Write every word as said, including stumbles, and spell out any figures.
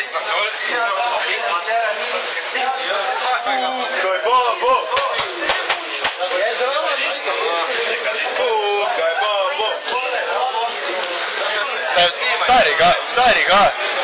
Tukaj babo! Je drama ništa? Tukaj babo! Stari ga, stari ga!